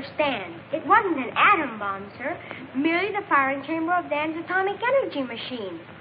understand. It wasn't an atom bomb, sir. Merely the firing chamber of Dan's atomic energy machine.